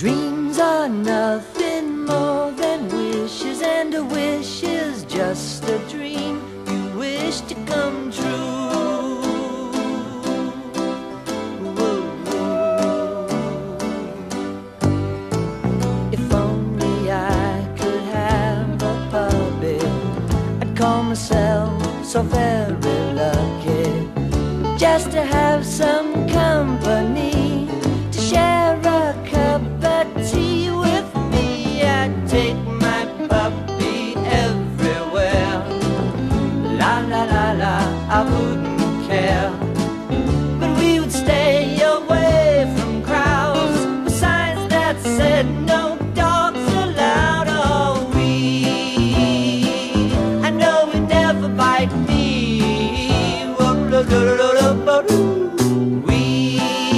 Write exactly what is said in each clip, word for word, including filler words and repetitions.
Dreams are nothing more than wishes, and a wish is just a dream you wish to come true. Whoa. If only I could have a puppet, I'd call myself so very lucky, just to have some company, to share a cup of tea with me. I'd take my puppy everywhere. La la la la, I wouldn't care. But we would stay away from crowds with signs that said no dogs allowed. Oh, we, I know we'd never bite me. We,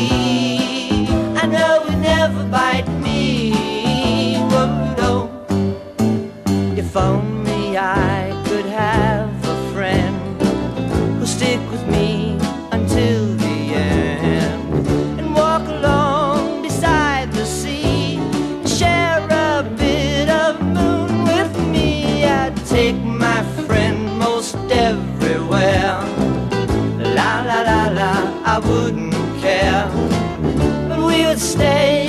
I know we'd never bite me. Whoa, if only I could have a friend who'll stick with me until the end, and walk along beside the sea, and share a bit of moon with me. I'd take my friend most everywhere. La la la la, I wouldn't care, but we would stay